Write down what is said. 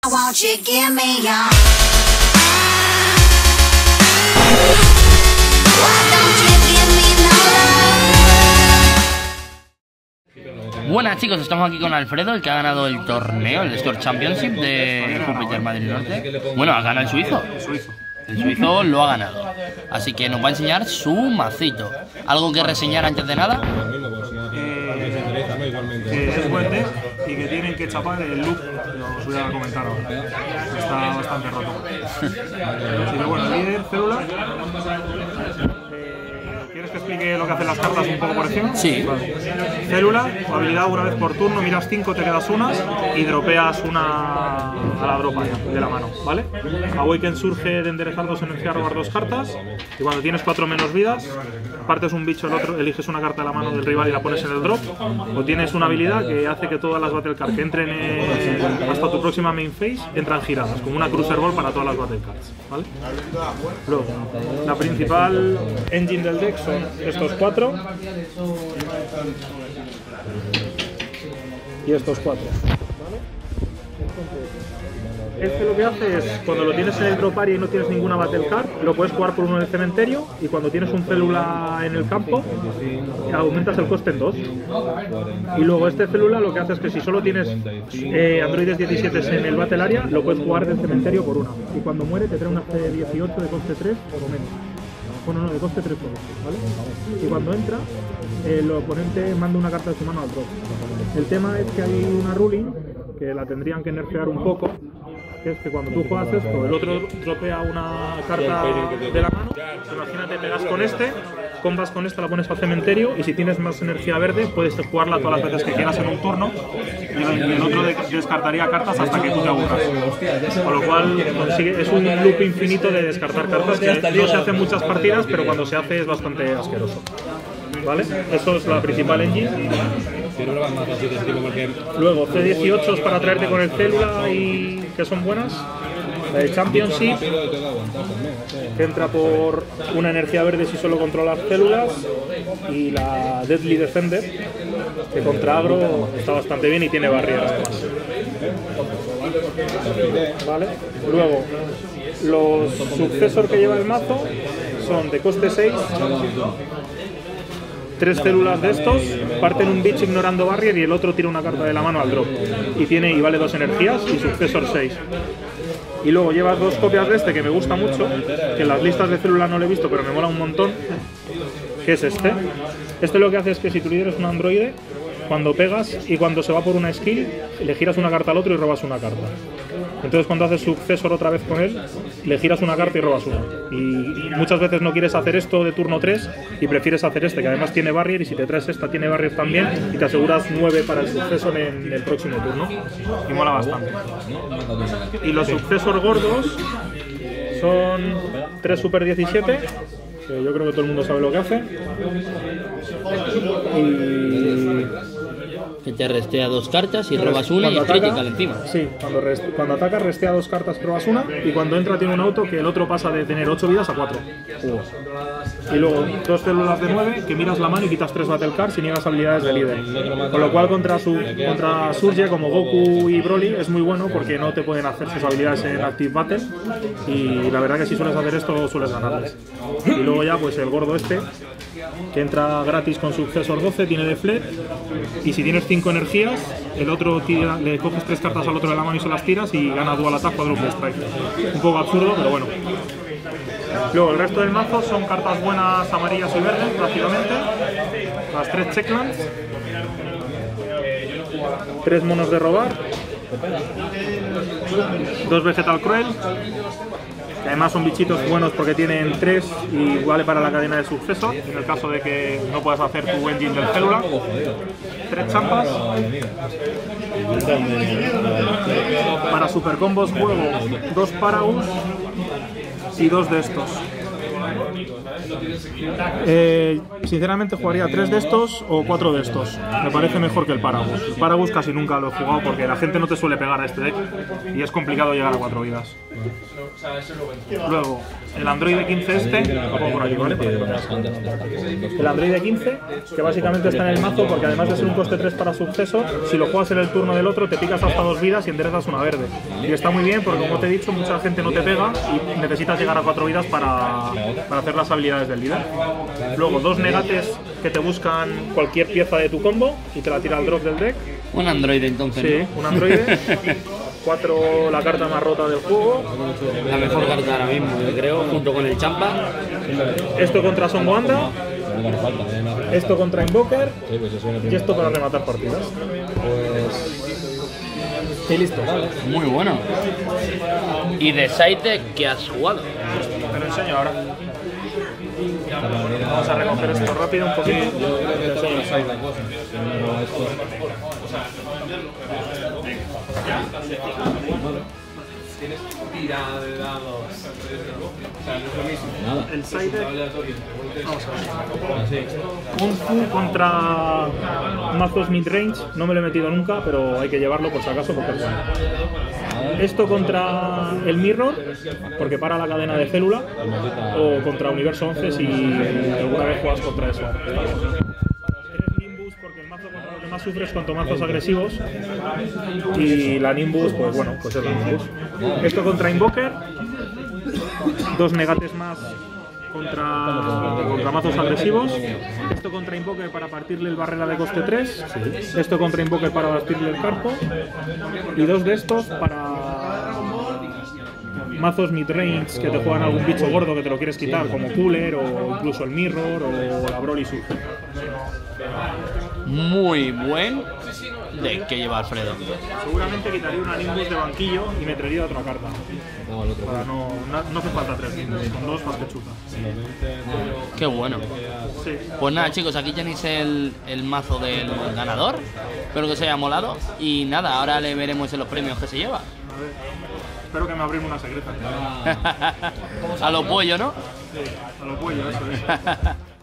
Won't you give me your... Why don't you give me no love? Buenas chicos, estamos aquí con Alfredo, el que ha ganado el torneo, el Store Championship de Júpiter Madrid Norte. Bueno, ha ganado el suizo. El suizo lo ha ganado. Así que nos va a enseñar su macito. ¿Algo que reseñar antes de nada? Que es buen deck y que tienen que chapar el loop, lo os voy a comentar ahora. Está bastante roto. Así que bueno, líder, célula. ¿Quieres que explique lo que hacen las cartas un poco por encima? Sí. Vale. Célula, habilidad una vez por turno, miras 5, te quedas unas y dropeas una a la dropa de la mano, ¿vale? Awaken surge de enderezar 2 energías, robar 2 cartas y cuando tienes 4 menos vidas, partes un bicho, el otro, eliges una carta de la mano del rival y la pones en el drop, o tienes una habilidad que hace que todas las Battle Cards que entren hasta tu próxima main phase entran giradas, como una Cruiser Ball para todas las Battle Cards, ¿vale? Luego, la principal engine del deck son estos 4 y estos 4. Este lo que hace es, cuando lo tienes en el drop area y no tienes ninguna battle card, lo puedes jugar por uno en el cementerio y cuando tienes un célula en el campo, aumentas el coste en 2. Y luego este célula lo que hace es que si solo tienes androides 17 en el battle area, lo puedes jugar del cementerio por una. Y cuando muere te trae una C18 de coste 3 o menos. Bueno, no, de coste 3 por ¿vale? Y cuando entra, el oponente manda una carta de su mano al drop. El tema es que hay una ruling que la tendrían que nerfear un poco, que es que cuando tú juegas esto, el otro dropea una carta de la mano, imagínate, pegas con este, combas con esta, la pones al cementerio y si tienes más energía verde puedes jugarla todas las veces que quieras en un turno y el otro descartaría cartas hasta que tú te aburras. Con lo cual es un loop infinito de descartar cartas que no se hace en muchas partidas, pero cuando se hace es bastante asqueroso. ¿Vale? Eso es la principal engine. Luego C18 para traerte con el célula y que son buenas. La de Championship, que entra por una energía verde si solo controlas células, y la Deadly Defender, que contra agro está bastante bien y tiene barreras además. ¿Vale? Luego, los succesor que lleva el mazo son de coste 6. 3 células de estos, parten un bicho ignorando barrier y el otro tira una carta de la mano al drop. Y vale 2 energías y succesor 6. Y luego llevas 2 copias de este que me gusta mucho, que en las listas de células no lo he visto pero me mola un montón, que es este. Este lo que hace es que si tu líder es un androide, cuando pegas y cuando se va por una skill, le giras una carta al otro y robas una carta. Entonces cuando haces succesor otra vez con él, le giras una carta y robas una. Y muchas veces no quieres hacer esto de turno 3 y prefieres hacer este, que además tiene barrier, y si te traes esta tiene barrier también, y te aseguras 9 para el succesor en el próximo turno. Y mola bastante. Y los succesor gordos son 3 Super 17, que yo creo que todo el mundo sabe lo que hace. Y... Que te restea 2 cartas y robas una y es critical encima. Sí, cuando atacas restea 2 cartas y robas una, y cuando entra tiene un auto que el otro pasa de tener 8 vidas a 4. Y luego 2 células de 9, que miras la mano y quitas 3 battle cards y niegas habilidades de líder. Con lo cual contra Surge, como Goku y Broly, es muy bueno porque no te pueden hacer sus habilidades en Active Battle, y la verdad que si sueles hacer esto sueles ganarles. Y luego ya pues el gordo este, que entra gratis con succesor 12, tiene deflect, y si tienes 5 energías, el otro tira, le coges 3 cartas al otro de la mano y se las tiras y gana dual attack, quadruple strike. Un poco absurdo, pero bueno. Luego el resto del mazo son cartas buenas amarillas y verdes, prácticamente. Las 3 checklands, 3 monos de robar, 2 vegetal cruel, que además son bichitos buenos porque tienen 3 y vale para la cadena de suceso, en el caso de que no puedas hacer tu engine del célula. 3 champas. Para super combos juego 2 Paragus y 2 de estos. Sinceramente jugaría 3 de estos o 4 de estos. Me parece mejor que el Paragus. El Paragus casi nunca lo he jugado porque la gente no te suele pegar a este deck y es complicado llegar a 4 vidas. Luego, el Android 15 este, lo pongo por aquí, ¿vale? El Android 15, que básicamente está en el mazo porque además de ser un coste 3 para suceso, si lo juegas en el turno del otro te picas hasta 2 vidas y enderezas una verde. Y está muy bien porque, como te he dicho, mucha gente no te pega y necesitas llegar a 4 vidas para hacer las habilidades del líder. Luego, 2 negates que te buscan cualquier pieza de tu combo y te la tira al drop del deck. Un Android entonces. Sí, un Android. 4, la carta más rota del juego. La mejor carta ahora mismo, yo creo, junto con el Champa. Esto contra Son Wanda. Esto contra Invoker. Y esto para rematar partidas. Y listo. Muy bueno. ¿Y de Side qué has jugado? Te lo enseño ahora. Vamos a recoger esto rápido un poquito. Te enseño. Tienes tirada de dados. O sea, no es lo mismo. El side. Vamos a ver. Kung Fu contra mazos midrange. No me lo he metido nunca, pero hay que llevarlo por si acaso porque es bueno. Esto contra el Mirror, porque para la cadena de célula. O contra Universo 11 si alguna vez juegas contra eso. Porque el mazo contra lo que más sufres con mazos agresivos y la Nimbus, pues bueno, pues es la Nimbus. Esto contra Invoker, 2 negates más contra mazos agresivos. Esto contra Invoker para partirle el barrera de coste 3. Esto contra Invoker para partirle el carpo. Y 2 de estos para mazos midrange que te juegan algún bicho gordo que te lo quieres quitar, como Cooler o incluso el Mirror o la Broly Sur. Muy buen deck que lleva Alfredo. Seguramente quitaría una Nimbus de banquillo y me traería otra carta. Para no hace falta 3 Nimbus, con 2 más que chuta. Qué bueno. Sí. Pues nada, chicos, aquí tenéis el mazo del ganador. Espero que os haya molado. Y nada, ahora le veremos en los premios que se lleva. A ver. Espero que me abren una secreta. A lo pollo, ¿no? Sí, a lo pollo, eso es.